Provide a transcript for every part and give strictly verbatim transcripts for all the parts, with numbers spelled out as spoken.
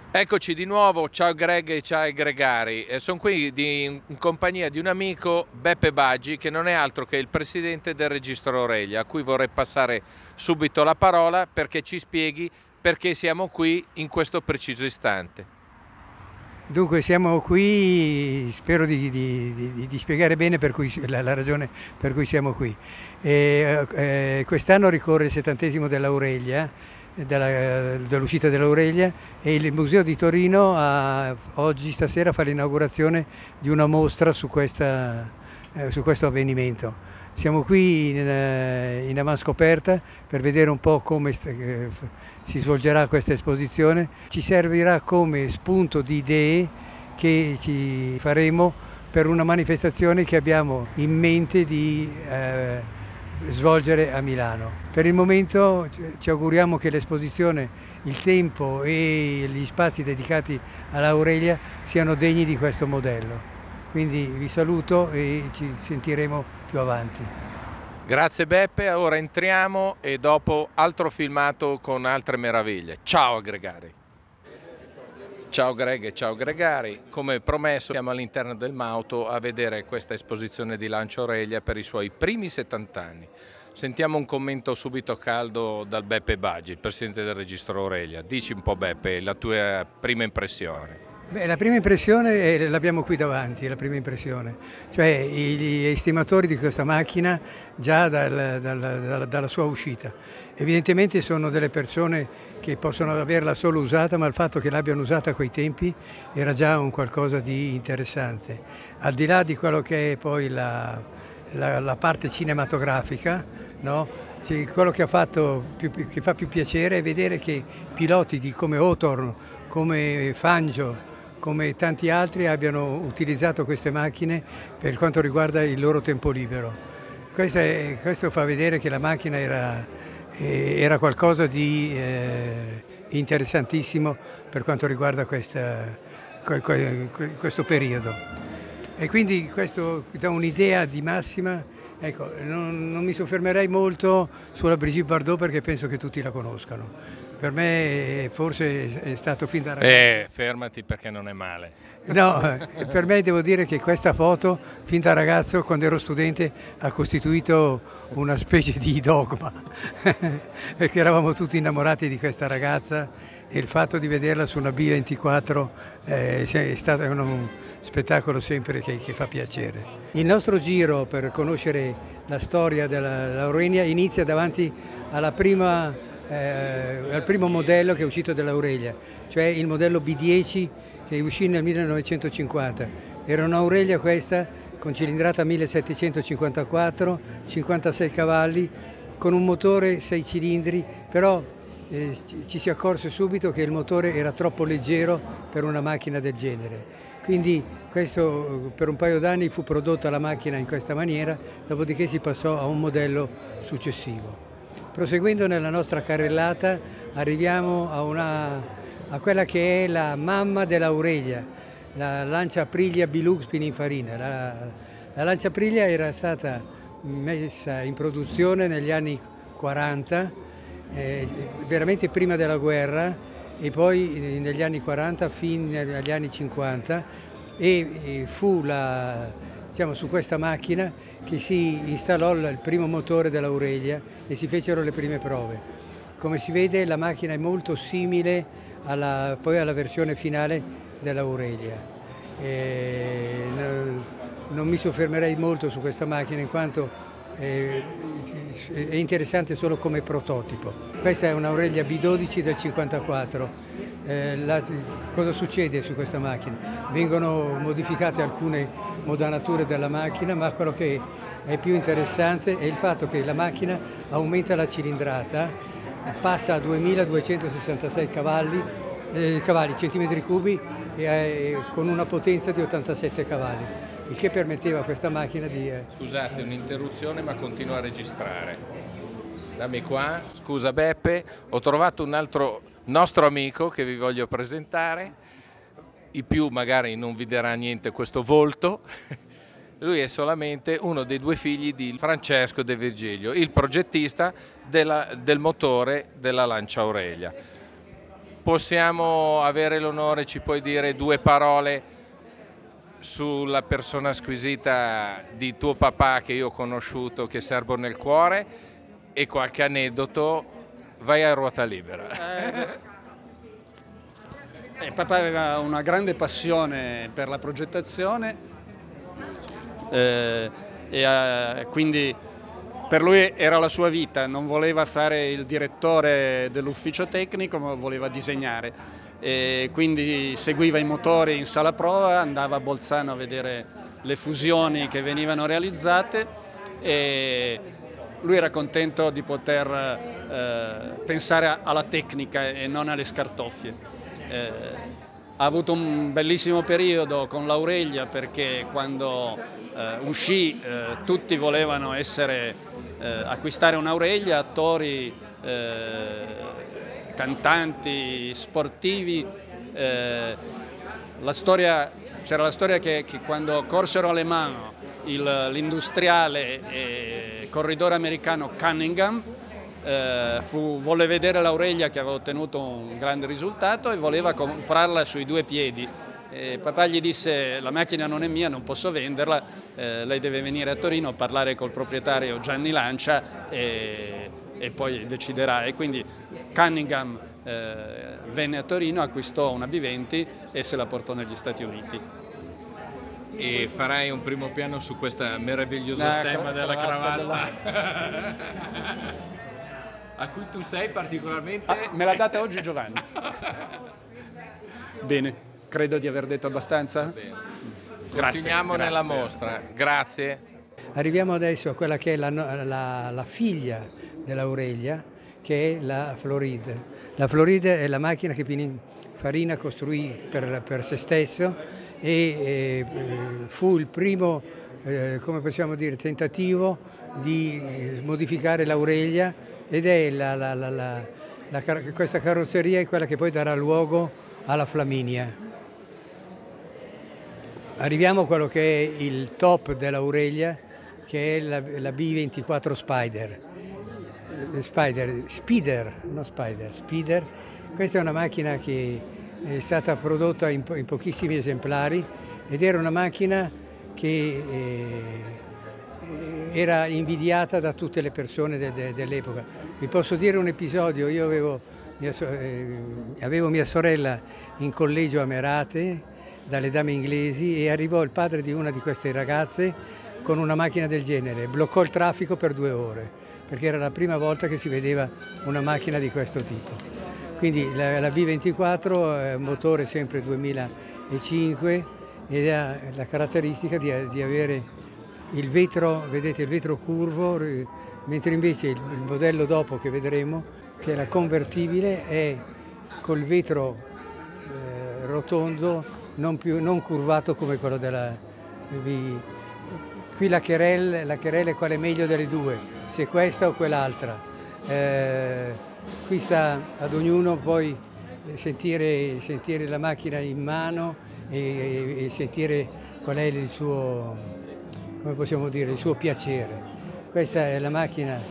Eccoci di nuovo, ciao Greg e ciao Gregari. Eh, sono qui di, in compagnia di un amico, Beppe Baggi, che non è altro che il presidente del Registro Aurelia, a cui vorrei passare subito la parola perché ci spieghi perché siamo qui in questo preciso istante. Dunque siamo qui, spero di, di, di, di spiegare bene per cui, la, la ragione per cui siamo qui. E, eh, quest'anno ricorre il settantesimo dell'Aurelia, della, dell'uscita dell'Aurelia, e il Museo di Torino ha, oggi stasera fa l'inaugurazione di una mostra su, questa, eh, su questo avvenimento. Siamo qui in, in avanscoperta per vedere un po' come eh, si svolgerà questa esposizione. Ci servirà come spunto di idee che ci faremo per una manifestazione che abbiamo in mente di eh, svolgere a Milano. Per il momento ci auguriamo che l'esposizione, il tempo e gli spazi dedicati all'Aurelia siano degni di questo modello. Quindi vi saluto e ci sentiremo più avanti. Grazie Beppe, ora entriamo e dopo altro filmato con altre meraviglie. Ciao Gregari. Ciao Greg e ciao Gregari, come promesso siamo all'interno del Mauto a vedere questa esposizione di Lancia Aurelia per i suoi primi settanta anni. Sentiamo un commento subito caldo dal Beppe Baggi, il presidente del Registro Aurelia. Dici un po' Beppe, la tua prima impressione. Beh, la prima impressione l'abbiamo qui davanti, la prima impressione, cioè gli estimatori di questa macchina già dal, dal, dalla, dalla sua uscita. Evidentemente sono delle persone che possono averla solo usata, ma il fatto che l'abbiano usata a quei tempi era già un qualcosa di interessante. Al di là di quello che è poi la, la, la parte cinematografica, no? Cioè, quello che, ha fatto più, che fa più piacere è vedere che piloti di, come Hawthorne, come Fangio, come tanti altri abbiano utilizzato queste macchine per quanto riguarda il loro tempo libero. Questo, è, questo fa vedere che la macchina era, era qualcosa di eh, interessantissimo per quanto riguarda questa, questo periodo. E quindi questo dà un'idea di massima. Ecco, non, non mi soffermerei molto sulla Brigitte Bardot perché penso che tutti la conoscano. Per me forse è stato fin da ragazzo. Eh, fermati perché non è male. No, per me devo dire che questa foto, fin da ragazzo, quando ero studente, ha costituito una specie di dogma, perché eravamo tutti innamorati di questa ragazza e il fatto di vederla su una B ventiquattro eh, è stato un spettacolo sempre che, che fa piacere. Il nostro giro per conoscere la storia dell'Aurelia inizia davanti alla prima Eh, al primo modello che è uscito dall'Aurelia, cioè il modello B dieci che uscì nel millenovecentocinquanta. Era un'Aurelia questa con cilindrata millesettecentocinquantaquattro, cinquantasei cavalli, con un motore sei cilindri, però eh, ci si accorse subito che il motore era troppo leggero per una macchina del genere. Quindi questo, per un paio d'anni fu prodotta la macchina in questa maniera, dopodiché si passò a un modello successivo. Proseguendo nella nostra carrellata arriviamo a, una, a quella che è la mamma dell'Aurelia, la Lancia Aprilia Bilux Pininfarina. La, la Lancia Aprilia era stata messa in produzione negli anni quaranta, eh, veramente prima della guerra, e poi negli anni quaranta fino agli anni cinquanta, e, e fu la, diciamo, su questa macchina che si installò il primo motore dell'Aurelia e si fecero le prime prove. Come si vede la macchina è molto simile alla, poi alla versione finale dell'Aurelia. Non mi soffermerei molto su questa macchina in quanto è, è interessante solo come prototipo. Questa è un'Aurelia B dodici del cinquantaquattro. Eh, la, cosa succede su questa macchina? Vengono modificate alcune modanature della macchina, ma quello che è più interessante è il fatto che la macchina aumenta la cilindrata, passa a duemiladuecentosessantasei cavalli, eh, cavalli centimetri cubi e eh, con una potenza di ottantasette cavalli, il che permetteva a questa macchina di... Eh, Scusate un'interruzione, ma continuo a registrare. Dammi qua, scusa Beppe, ho trovato un altro nostro amico che vi voglio presentare. I più magari non vi darà niente questo volto. Lui è solamente uno dei due figli di Francesco De Virgilio, il progettista della, del motore della Lancia Aurelia. possiamo avere l'onore, ci puoi dire due parole sulla persona squisita di tuo papà che io ho conosciuto, che serbo nel cuore, e qualche aneddoto? Vai a ruota libera. Eh, eh, papà aveva una grande passione per la progettazione eh, e eh, quindi per lui era la sua vita, non voleva fare il direttore dell'ufficio tecnico, ma voleva disegnare. E quindi seguiva i motori in sala prova, andava a Bolzano a vedere le fusioni che venivano realizzate e lui era contento di poter eh, pensare alla tecnica e non alle scartoffie. Eh, ha avuto un bellissimo periodo con l'Aurelia perché quando eh, uscì eh, tutti volevano essere, eh, acquistare un'Aurelia, attori, eh, cantanti, sportivi. Eh, la storia, c'era la storia che, che quando corsero a Le Mans l'industriale e corridore americano Cunningham eh, fu, volle vedere l'Aurelia che aveva ottenuto un grande risultato e voleva comprarla sui due piedi. E papà gli disse: la macchina non è mia, non posso venderla, eh, lei deve venire a Torino a parlare col proprietario Gianni Lancia e, e poi deciderà. E quindi Cunningham eh, venne a Torino, acquistò una B venti e se la portò negli Stati Uniti. E farai un primo piano su questa meravigliosa La stemma della cravatta, della... a cui tu sei particolarmente... Ah, me l'ha data oggi Giovanni. Bene, credo di aver detto abbastanza. Bene. Grazie. Continuiamo grazie. nella mostra, grazie. Arriviamo adesso a quella che è la, la, la figlia dell'Aurelia, che è la Floride. La Floride è la macchina che Pininfarina costruì per, per se stesso e eh, fu il primo, eh, come possiamo dire, tentativo di modificare l'Aurelia ed è la, la, la, la, la, questa carrozzeria è quella che poi darà luogo alla Flaminia. Arriviamo a quello che è il top dell'Aurelia, che è la, la B ventiquattro Spider. Spider, Speeder, non Spider, Speeder. Questa è una macchina che è stata prodotta in, po in pochissimi esemplari ed era una macchina che eh, era invidiata da tutte le persone de de dell'epoca. Vi posso dire un episodio: io avevo mia, so eh, avevo mia sorella in collegio a Merate dalle dame inglesi e arrivò il padre di una di queste ragazze con una macchina del genere, bloccò il traffico per due ore perché era la prima volta che si vedeva una macchina di questo tipo. Quindi la, la B ventiquattro è un motore sempre duemilacinque ed ha la caratteristica di, di avere il vetro, vedete, il vetro curvo, mentre invece il, il modello dopo che vedremo, che è la convertibile, è col vetro eh, rotondo, non, più, non curvato come quello della B. Qui la querelle, la querelle è quale meglio delle due, se questa o quell'altra. Eh, Qui sta ad ognuno poi sentire, sentire la macchina in mano e, e sentire qual è il suo, come possiamo dire, il suo piacere. Questa è la macchina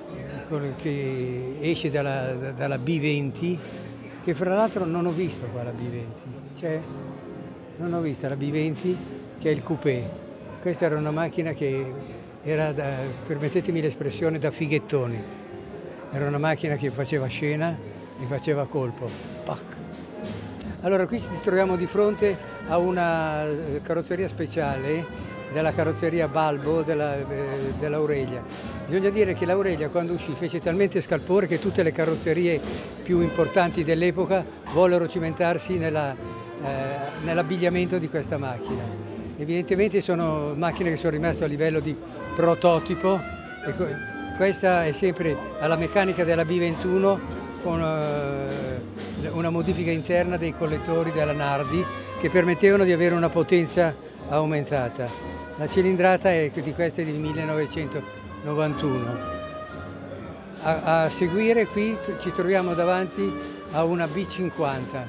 che esce dalla, dalla B venti, che fra l'altro non ho visto qua la B venti, cioè, non ho visto la B venti che è il coupé. Questa era una macchina che era, da, permettetemi l'espressione, da fighettoni. Era una macchina che faceva scena e faceva colpo. Pac. Allora qui ci troviamo di fronte a una carrozzeria speciale della carrozzeria Balbo dell'Aurelia. Bisogna dire che l'Aurelia quando uscì fece talmente scalpore che tutte le carrozzerie più importanti dell'epoca vollero cimentarsi nella, eh, nell'abbigliamento di questa macchina. Evidentemente sono macchine che sono rimaste a livello di prototipo. E questa è sempre alla meccanica della B ventuno con uh, una modifica interna dei collettori della Nardi che permettevano di avere una potenza aumentata. La cilindrata è, di questa è del millenovecentonovantuno. A, a seguire qui ci troviamo davanti a una B cinquanta.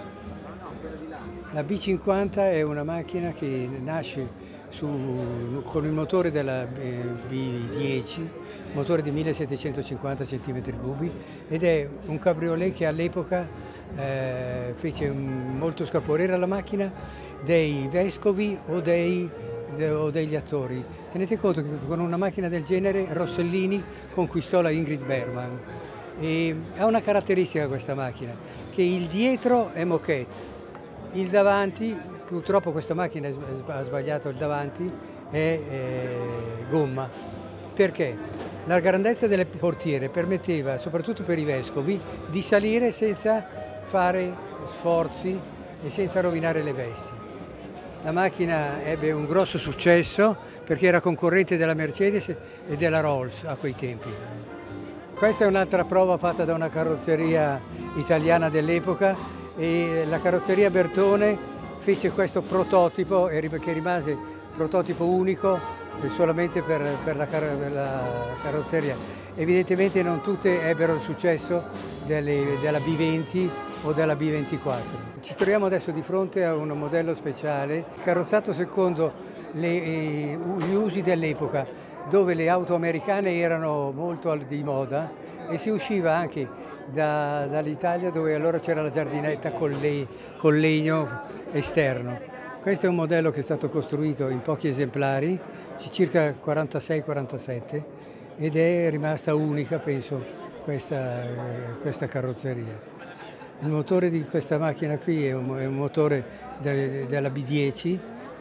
La B cinquanta è una macchina che nasce Su, con il motore della B dieci, motore di millesettecentocinquanta centimetri cubi ed è un cabriolet che all'epoca eh, fece molto scalpore la macchina dei vescovi o, dei, de, o degli attori. Tenete conto che con una macchina del genere Rossellini conquistò la Ingrid Bergman. E ha una caratteristica questa macchina, che il dietro è moquette, il davanti, purtroppo questa macchina ha sbagliato il davanti, è, è gomma. Perché? La grandezza delle portiere permetteva, soprattutto per i vescovi, di salire senza fare sforzi e senza rovinare le vesti. La macchina ebbe un grosso successo perché era concorrente della Mercedes e della Rolls a quei tempi. Questa è un'altra prova fatta da una carrozzeria italiana dell'epoca, e la carrozzeria Bertone fece questo prototipo che rimase prototipo unico solamente per, per, la, per la carrozzeria. Evidentemente non tutte ebbero il successo delle, della B venti o della B ventiquattro. Ci troviamo adesso di fronte a un modello speciale carrozzato secondo le, eh, gli usi dell'epoca, dove le auto americane erano molto di moda e si usciva anche da, dall'Italia, dove allora c'era la giardinetta con, le, con legno esterno. Questo è un modello che è stato costruito in pochi esemplari, circa quarantasei quarantasette, ed è rimasta unica, penso, questa, questa carrozzeria. Il motore di questa macchina qui è un, è un motore de, della B dieci,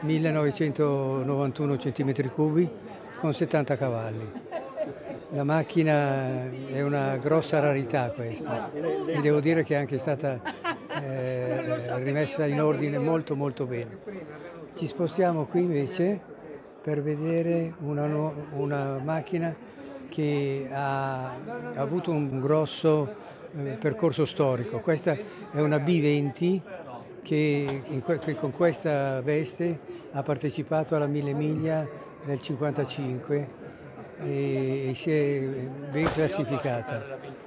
millenovecentonovantuno centimetri cubi, con settanta cavalli. La macchina è una grossa rarità questa, e devo dire che è anche stata eh, rimessa in ordine molto molto bene. Ci spostiamo qui invece per vedere una, una macchina che ha, ha avuto un grosso eh, percorso storico. Questa è una B venti che, in, che con questa veste ha partecipato alla Mille Miglia del cinquantacinque e, e si è ben classificata.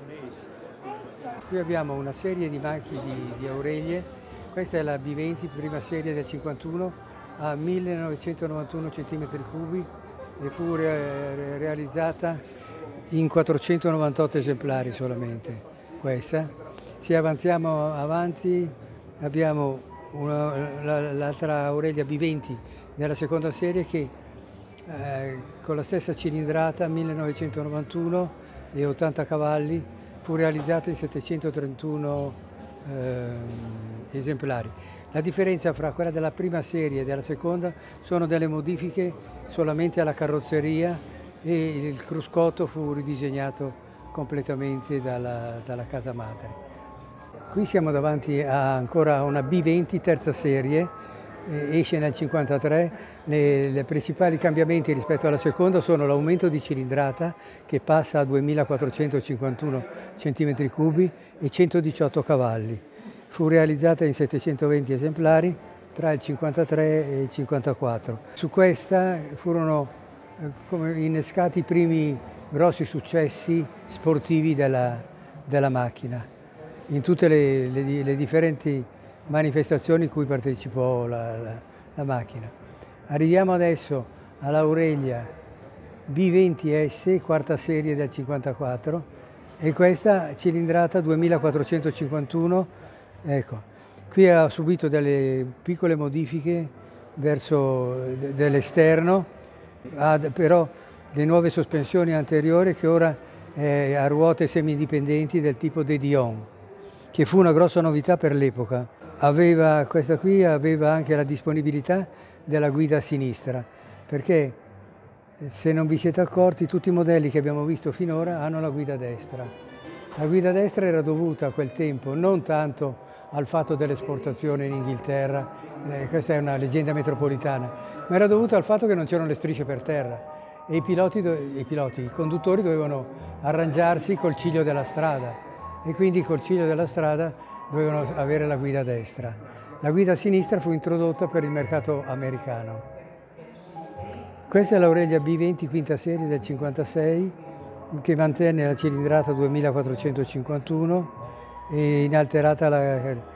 Qui abbiamo una serie di macchine di, di Aurelie. Questa è la B venti, prima serie del cinquantuno, a millenovecentonovantuno centimetri cubi e fu re, realizzata in quattrocentonovantotto esemplari solamente. Questa. Se avanziamo avanti abbiamo l'altra Aurelia B venti della seconda serie che eh, con la stessa cilindrata, millenovecentonovantuno e ottanta cavalli, fu realizzata in settecentotrentuno eh, esemplari. La differenza fra quella della prima serie e della seconda sono delle modifiche solamente alla carrozzeria, e il cruscotto fu ridisegnato completamente dalla, dalla casa madre. Qui siamo davanti a ancora una B venti terza serie, eh, esce nel cinquantatré. Le, le principali cambiamenti rispetto alla seconda sono l'aumento di cilindrata, che passa a duemilaquattrocentocinquantuno centimetri cubi e centodiciotto cavalli. Fu realizzata in settecentoventi esemplari tra il cinquantatré e il cinquantaquattro. Su questa furono eh, come innescati i primi grossi successi sportivi della, della macchina, in tutte le, le, le differenti manifestazioni in cui partecipò la, la, la macchina. Arriviamo adesso all'Aurelia B venti S, quarta serie del cinquantaquattro, e questa cilindrata duemilaquattrocentocinquantuno. Ecco, qui ha subito delle piccole modifiche verso dell'esterno, ha però le nuove sospensioni anteriori che ora è a ruote semi-indipendenti del tipo De Dion, che fu una grossa novità per l'epoca. Aveva, questa qui aveva anche la disponibilità della guida a sinistra, perché se non vi siete accorti tutti i modelli che abbiamo visto finora hanno la guida a destra. La guida a destra era dovuta a quel tempo non tanto al fatto dell'esportazione in Inghilterra, eh, questa è una leggenda metropolitana, ma era dovuta al fatto che non c'erano le strisce per terra e i piloti, i piloti, i conduttori dovevano arrangiarsi col ciglio della strada, e quindi col ciglio della strada dovevano avere la guida a destra. La guida a sinistra fu introdotta per il mercato americano. Questa è l'Aurelia B venti quinta serie del cinquantasei, che mantenne la cilindrata duemilaquattrocentocinquantuno e inalterata la...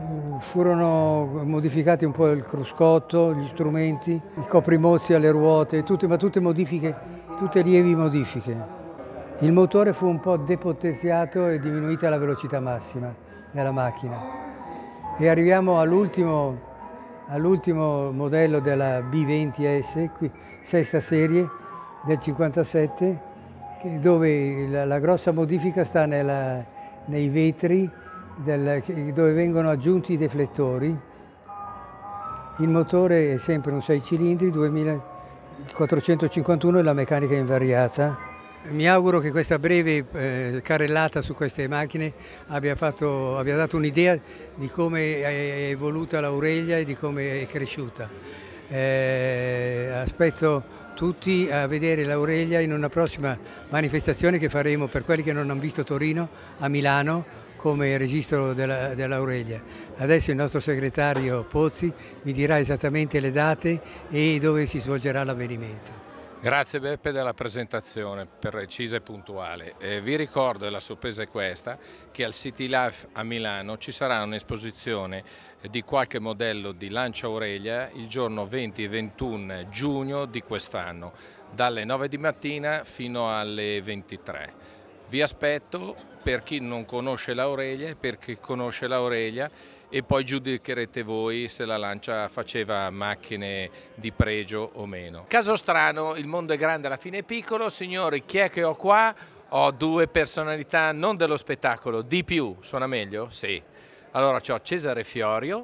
Furono modificati un po' il cruscotto, gli strumenti, i coprimozzi alle ruote, tutte, ma tutte modifiche, tutte lievi modifiche. Il motore fu un po' depotenziato e diminuita la velocità massima. della macchina. E arriviamo all'ultimo all'ultimo modello della B venti S, qui, sesta serie del cinquantasette, dove la, la grossa modifica sta nella, nei vetri del, dove vengono aggiunti i deflettori. Il motore è sempre un sei cilindri, duemilaquattrocentocinquantuno e la meccanica invariata. Mi auguro che questa breve eh, carrellata su queste macchine abbia, fatto, abbia dato un'idea di come è evoluta l'Aurelia e di come è cresciuta. Eh, aspetto tutti a vedere l'Aurelia in una prossima manifestazione che faremo per quelli che non hanno visto Torino a Milano come registro della, dell'Aurelia. Adesso il nostro segretario Pozzi vi dirà esattamente le date e dove si svolgerà l'avvenimento. Grazie Beppe della presentazione precisa e puntuale. Eh, vi ricordo, e la sorpresa è questa, che al City Life a Milano ci sarà un'esposizione di qualche modello di Lancia Aurelia il giorno venti e ventuno giugno di quest'anno, dalle nove di mattina fino alle ventitré. Vi aspetto per chi non conosce l'Aurelia e per chi conosce l'Aurelia, e poi giudicherete voi se la Lancia faceva macchine di pregio o meno. Caso strano, il mondo è grande, alla fine è piccolo. Signori, chi è che ho qua? Ho due personalità non dello spettacolo, di più. Suona meglio? Sì. Allora c'ho Cesare Fiorio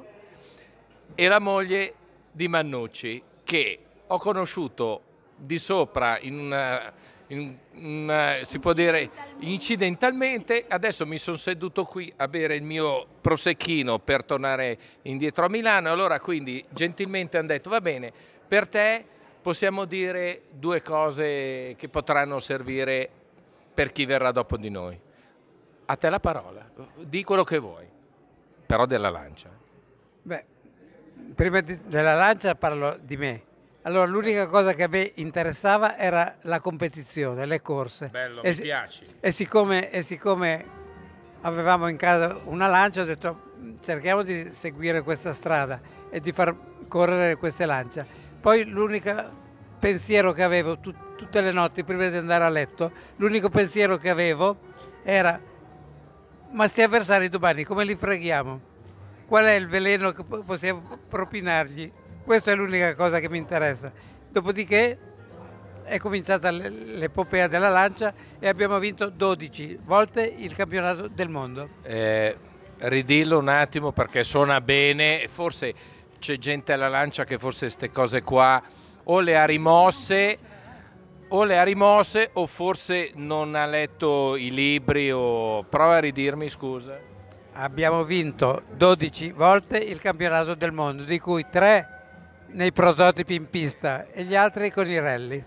e la moglie di Mannucci, che ho conosciuto di sopra in una... In, in, si può dire incidentalmente. Adesso mi sono seduto qui a bere il mio prosecchino per tornare indietro a Milano, allora quindi gentilmente hanno detto va bene, per te possiamo dire due cose che potranno servire per chi verrà dopo di noi. A te la parola, di quello che vuoi, però della Lancia. Beh, prima di, della Lancia parlo di me. Allora, l'unica cosa che a me interessava era la competizione, le corse. Bello, e mi si, piaci. E siccome, e siccome avevamo in casa una Lancia, ho detto cerchiamo di seguire questa strada e di far correre queste Lancia. Poi l'unico pensiero che avevo tut, tutte le notti prima di andare a letto, l'unico pensiero che avevo era: ma sti avversari domani come li freghiamo? Qual è il veleno che possiamo propinargli? Questa è l'unica cosa che mi interessa. Dopodiché è cominciata l'epopea della Lancia e abbiamo vinto dodici volte il campionato del mondo. Eh, ridillo un attimo perché suona bene, forse c'è gente alla Lancia che forse queste cose qua o le ha rimosse o le ha rimosse o forse non ha letto i libri, o prova a ridirmi, scusa. Abbiamo vinto dodici volte il campionato del mondo, di cui tre nei prototipi in pista e gli altri con i rally.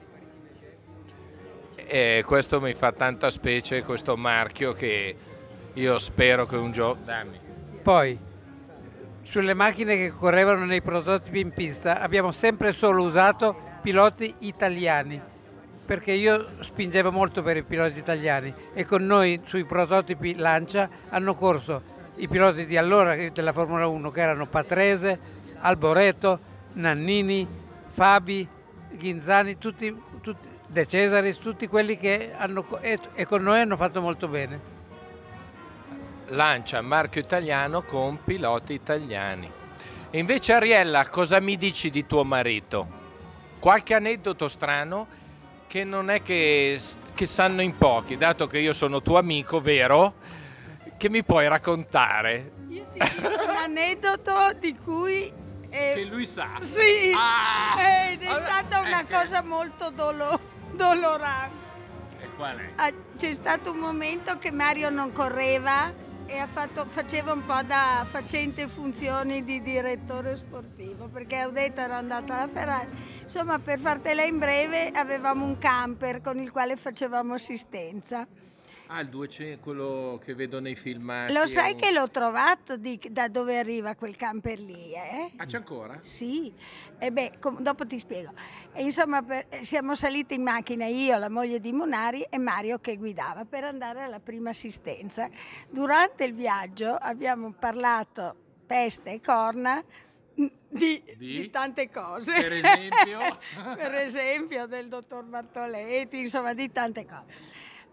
E questo mi fa tanta specie, questo marchio, che io spero che un giorno... Dammi. Poi, sulle macchine che correvano nei prototipi in pista abbiamo sempre solo usato piloti italiani, perché io spingevo molto per i piloti italiani e con noi sui prototipi Lancia hanno corso i piloti di allora della Formula uno, che erano Patrese, Alboreto, Nannini, Fabi, Ghinzani, tutti, tutti, De Cesaris, tutti quelli che hanno, e, e con noi hanno fatto molto bene. Lancia, marchio italiano con piloti italiani. E invece Ariella, cosa mi dici di tuo marito? Qualche aneddoto strano che non è che, che sanno in pochi, dato che io sono tuo amico, vero? Che mi puoi raccontare? Io ti dico un aneddoto di cui... Eh, che lui sa. Sì, ah, ed è allora, stata una ecco. cosa molto dolo, dolorante. E qual è? Ah, c'è stato un momento che Mario non correva e ha fatto, faceva un po' da facente funzioni di direttore sportivo, perché Audetta era andata alla Ferrari. Insomma, per fartela in breve, avevamo un camper con il quale facevamo assistenza. Ah, il duecento, quello che vedo nei filmati. Lo sai un... che l'ho trovato di, da dove arriva quel camper lì, eh? Ah, c'è ancora? Sì, e beh, com, dopo ti spiego. E insomma, per, siamo saliti in macchina io, la moglie di Munari e Mario che guidava per andare alla prima assistenza. Durante il viaggio abbiamo parlato peste e corna di, di? di tante cose. Per esempio? Per esempio del dottor Bartoletti, insomma di tante cose.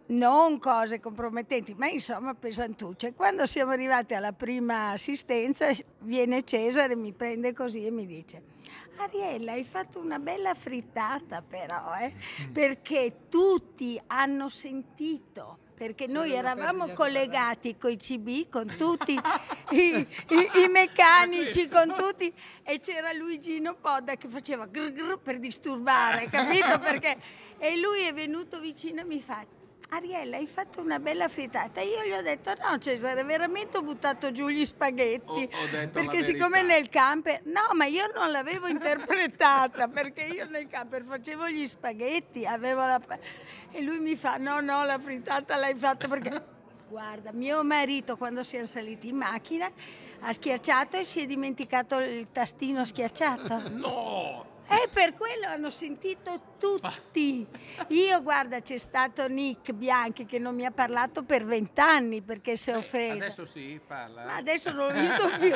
non cose compromettenti, ma insomma pesantucce. Quando siamo arrivati alla prima assistenza viene Cesare, mi prende così e mi dice: Ariella, hai fatto una bella frittata però, eh? Perché tutti hanno sentito, perché noi eravamo collegati con i C B, con tutti i, i, i meccanici, con tutti, e c'era Luigino Podda che faceva grr grr per disturbare, capito? Perché, e lui è venuto vicino e mi fa: Ariella, hai fatto una bella frittata. Io gli ho detto: no Cesare, veramente ho buttato giù gli spaghetti, ho, ho detto perché siccome nel camper, no, ma io non l'avevo interpretata, perché io nel camper facevo gli spaghetti, avevo la... e lui mi fa: no no, la frittata l'hai fatta perché guarda, mio marito quando siamo saliti in macchina ha schiacciato e si è dimenticato il tastino schiacciato. No! E per quello hanno sentito tutti. Io, guarda, c'è stato Nick Bianchi che non mi ha parlato per vent'anni perché si è offeso. Adesso sì, parla. Ma adesso non l'ho visto più.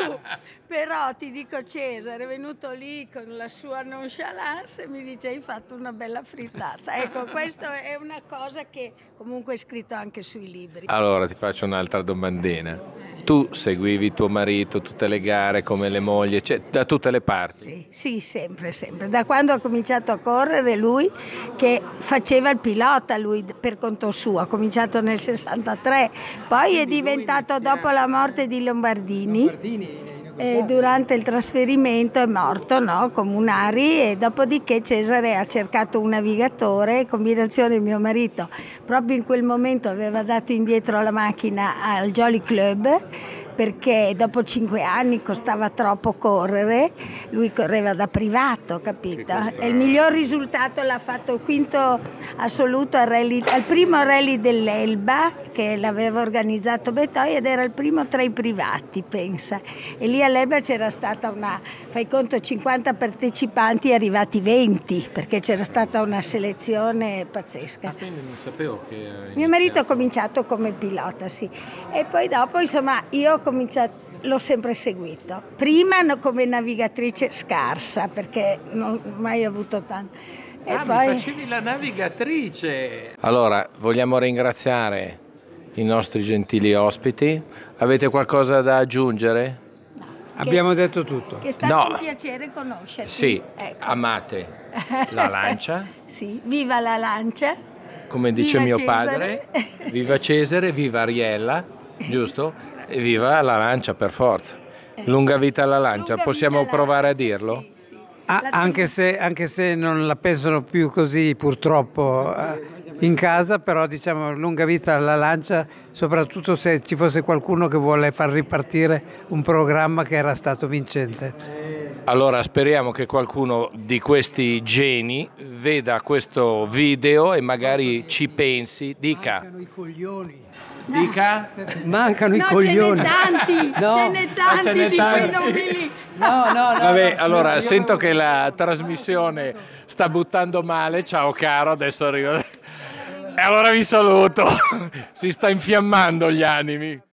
Però ti dico, Cesare è venuto lì con la sua nonchalance e mi dice: hai fatto una bella frittata. Ecco, questa è una cosa che comunque è scritto anche sui libri. Allora ti faccio un'altra domandina. Tu seguivi tuo marito, tutte le gare come le mogli, cioè, da tutte le parti? Sì, sì, sempre, sempre. Da quando ha cominciato a correre lui, che faceva il pilota lui per conto suo, ha cominciato nel sessantatré, poi è diventato dopo la morte di Lombardini. E durante il trasferimento è morto, no? Comunari, e dopodiché Cesare ha cercato un navigatore, combinazione mio marito proprio in quel momento aveva dato indietro la macchina al Jolly Club perché dopo cinque anni costava troppo correre, lui correva da privato, capito? E il miglior risultato l'ha fatto il quinto assoluto al, rally, al primo rally dell'Elba, che l'aveva organizzato Betoi, ed era il primo tra i privati, pensa. E lì all'Elba c'era stata una, fai conto, cinquanta partecipanti, arrivati venti, perché c'era stata una selezione pazzesca. Ah, quindi non sapevo che... Mio marito ha cominciato come pilota, sì. E poi dopo, insomma, io ho cominciato, l'ho sempre seguito. Prima no, come navigatrice scarsa, perché non ho mai avuto tanto. E ah, poi... mi facevi la navigatrice! Allora, vogliamo ringraziare i nostri gentili ospiti. Avete qualcosa da aggiungere? No, Abbiamo che, detto tutto. Che è stato No. un piacere conoscerti. Sì, ecco. Amate la lancia. Sì, viva la lancia. Come dice Viva mio Cesare. padre, viva Cesare, viva Ariella, giusto? E viva la lancia per forza. Lunga vita alla lancia, Lunga possiamo vita alla provare a lancia, dirlo? sì, sì. Ah, La- anche, se, anche se non la pensano più così purtroppo eh, in casa, però diciamo lunga vita alla lancia, soprattutto se ci fosse qualcuno che vuole far ripartire un programma che era stato vincente. Allora speriamo che qualcuno di questi geni veda questo video e magari ci pensi, dica, Mancano i coglioni. dica. Mancano i No, coglioni. ce n'è tanti, No. ce n'è tanti Ah, ce n'è di tanti. quei nomi lì. No, no, no. Vabbè, no, allora io- sento che la trasmissione sta buttando male, ciao caro, adesso arrivo. E allora vi saluto, si sta infiammando gli animi.